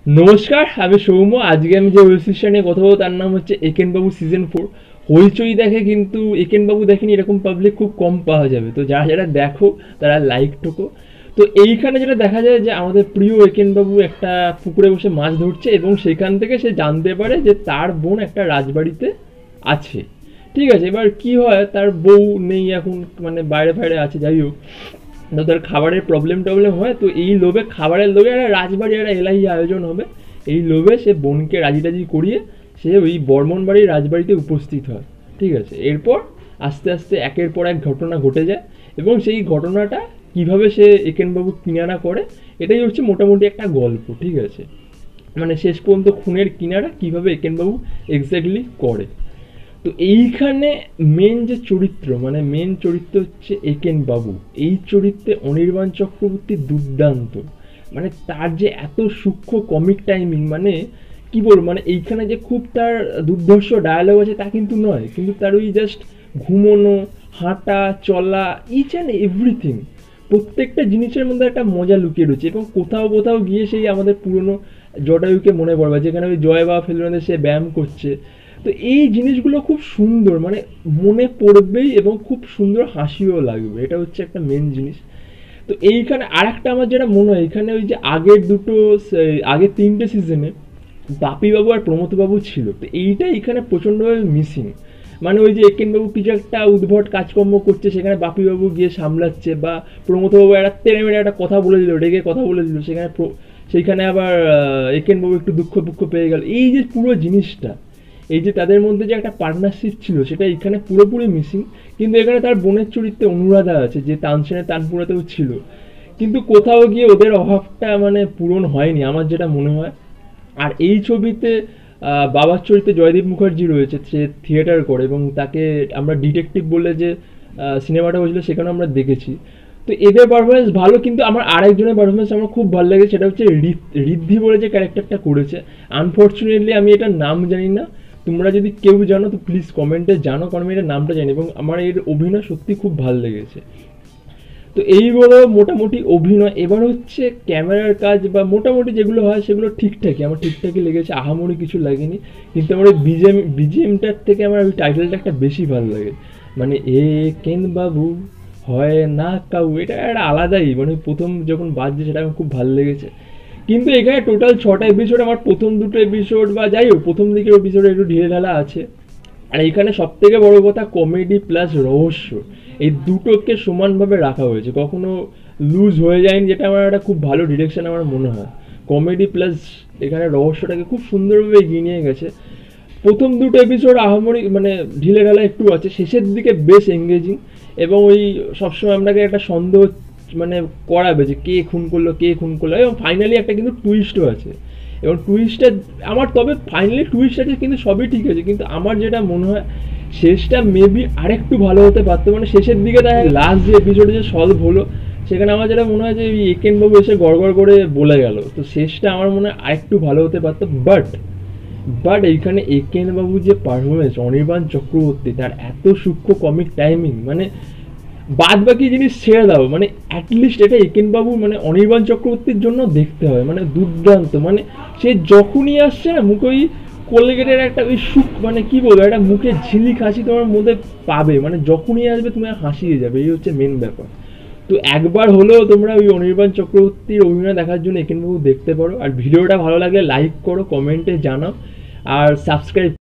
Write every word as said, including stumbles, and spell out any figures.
নমস্কার, আমি সৌম্য। আজকে আমি যে ওয়েব সিরিজটা নিয়ে কথা বলবো তার নাম হচ্ছে একেন বাবু সিজন ফোর। হইচই দেখে কিন্তু একেন বাবু দেখেনি এরকম পাবলিক খুব কম পাওয়া যাবে। তো যারা যারা দেখো তারা লাইক ঠোকো। তো এইখানে যেটা দেখা যায় যে আমাদের প্রিয় একেন বাবু একটা পুকুরে বসে মাছ ধরছে এবং সেখান থেকে সে জানতে পারে যে তার বোন একটা রাজবাড়িতে আছে। ঠিক আছে, এবার কি হয়, তার বউ নেই এখন, মানে বাইরে ফাইরে আছে, যাই হোক। তো তার খাবারের প্রবলেম টবলেম হয়, তো এই লোভে, খাবারের লোভে একটা রাজবাড়ি একটা এলাহি আয়োজন হবে, এই লোভে সে বোনকে রাজি টাজি করিয়ে সে ওই বর্মন বাড়ির রাজবাড়িতে উপস্থিত হয়। ঠিক আছে, এরপর আস্তে আস্তে একের পর এক ঘটনা ঘটে যায় এবং সেই ঘটনাটা কিভাবে সে একেনবাবু কিনারা করে, এটাই হচ্ছে মোটামুটি একটা গল্প। ঠিক আছে, মানে শেষ পর্যন্ত খুনের কিনারা কিভাবে একেনবাবু এক্স্যাক্টলি করে। তো এইখানে মেন যে চরিত্র, মানে মেন চরিত্র হচ্ছে একেন বাবু। এই চরিত্রে অনির্বাণ চক্রবর্তী দুর্দান্ত, মানে তার যে এত সূক্ষ্ম কমিক টাইমিং, মানে কি বলবো, মানে এইখানে যে খুব তার দুর্ধর্ষ ডায়ালগ আছে তা কিন্তু নয়, কিন্তু তার ওই জাস্ট ঘুমোনো, হাঁটা, চলা, ইচ অ্যান্ড এভরিথিং, প্রত্যেকটা জিনিসের মধ্যে একটা মজা লুকিয়ে রয়েছে। এবং কোথাও কোথাও গিয়ে সেই আমাদের পুরনো জটায়ুকে মনে পড়বে, যেখানে ওই জয় বা ফেলুনাতে সে ব্যায়াম করছে। তো এই জিনিসগুলো খুব সুন্দর, মানে মনে পড়বেই এবং খুব সুন্দর হাসিও লাগবে, এটা হচ্ছে একটা মেন জিনিস। তো এইখানে আর একটা আমার যেটা মনে হয়, এখানে ওই যে আগের দুটো, আগের তিনটে সিজনে বাপিবাবু আর প্রমথবাবু ছিল, তো এইটা এখানে প্রচণ্ডভাবে মিসিং। মানে ওই যে একেনবাবু কিছু একটা উদ্ভট কাজকর্ম করছে, সেখানে বাপিবাবু গিয়ে সামলাচ্ছে, বা প্রমথবাবু একটা তেড়ে মেরে একটা কথা বলে দিল, রেগে কথা বলে দিল, সেখানে সেইখানে আবার একেনবাবু একটু দুঃখ দুঃখ পেয়ে গেল। এই যে পুরো জিনিসটা, এই যে তাদের মধ্যে যে একটা পার্টনারশিপ ছিল, সেটা এখানে পুরোপুরি মিসিং। কিন্তু এখানে তার বোনের চরিত্রে অনুরাধা আছে, যে তানসেনের তানপুরাতেও ছিল, কিন্তু কোথাও গিয়ে ওদের অভাবটা মানে পূরণ হয়নি আমার যেটা মনে হয়। আর এই ছবিতে বাবার চরিত্রে জয়দীপ মুখার্জি রয়েছে, সে থিয়েটার করে এবং তাকে আমরা ডিটেকটিভ বলে যে সিনেমাটা হয়েছিল সেখানে আমরা দেখেছি। তো এদের পারফরমেন্স ভালো, কিন্তু আমার আরেকজনের পারফরমেন্স আমার খুব ভালো লাগে, সেটা হচ্ছে ঋদ্ধি বলে যে ক্যারেক্টারটা করেছে। আনফর্চুনেটলি আমি এটার নাম জানি না, তোমরা যদি কেউ জানো তো প্লিজ কমেন্টে জানো, কারণ আমি এটার নামটা জানি এবং আমার এর অভিনয় সত্যি খুব ভালো লেগেছে। তো এইগুলো মোটামুটি অভিনয়। এবার হচ্ছে ক্যামেরার কাজ বা মোটামুটি যেগুলো হয় সেগুলো ঠিকঠাকই, আমার ঠিকঠাকই লেগেছে, আহামরি কিছু লাগেনি। কিন্তু আমার ওই বিজিএম বিজিএমটার থেকে আমার ওই টাইটেলটা একটা বেশি ভালো লাগে, মানে এ কেন বাবু হয় না কাউ, এটা একটা আলাদাই, মানে প্রথম যখন বাজছে সেটা আমার খুব ভালো লেগেছে। কিন্তু এখানে টোটাল ছটা এপিসোড, আমার প্রথম দুটো এপিসোড বা যাই হোক প্রথম দিকের এপিসোডে একটু ঢিলে ঢালা আছে। আর এখানে সব থেকে বড় কথা কমেডি প্লাস রহস্য, এই দুটোকে সমানভাবে রাখা হয়েছে, কখনো লুজ হয়ে যায়নি, যেটা আমার একটা খুব ভালো ডিরেকশন আমার মনে হয়। কমেডি প্লাস এখানে রহস্যটাকে খুব সুন্দরভাবে এগিয়ে নিয়ে গেছে। প্রথম দুটো এপিসোড আহামরি মানে ঢিলে ঢালা একটু আছে, শেষের দিকে বেশ এঙ্গেজিং এবং ওই সবসময় আপনাকে একটা সন্দেহ মানে করাবে যে কে খুন করলো কে খুন করলো, এবং ফাইনালি একটা কিন্তু টুইস্টও আছে। এবং টুইস্টটা আমার, তবে ফাইনালি টুইস্ট আছে কিন্তু সবই ঠিক আছে, কিন্তু আমার যেটা মনে হয় শেষটা মেবি আরেকটু ভালো হতে পারতো। মানে শেষের দিকে তাই লাস্ট যে এপিসোডে যে সলভ হলো, সেখানে আমার যেটা মনে হয় যে এই একেনবাবু এসে গড়গড় করে বলে গেল, তো শেষটা আমার মনে হয় আরেকটু ভালো হতে পারতো। বাট বাট এইখানে একেনবাবু যে পারফরমেন্স, অনির্বাণ চক্রবর্তী তার এত সূক্ষ্ম কমিক টাইমিং, মানে বাদ বাকি জিনিস ছেড়ে দাও, মানে অ্যাটলিস্ট এটা একেনবাবু মানে অনির্বাণ চক্রবর্তীর জন্য দেখতে হয়, মানে দুর্দান্ত। মানে সে যখনই আসছে না, মুখে ওই কোলগেটের একটা ওই সুখ, মানে কি বলবো, একটা মুখে ঝিলিক হাসি তোমার মধ্যে পাবে, মানে যখনই আসবে তুমি হাসিয়ে যাবে, এই হচ্ছে মেন ব্যাপার। তো একবার হলেও তোমরা ওই অনির্বাণ চক্রবর্তীর অভিনয় দেখার জন্য একেনবাবু দেখতে পারো। আর ভিডিওটা ভালো লাগলে লাইক করো, কমেন্টে জানাও, আর সাবস্ক্রাইব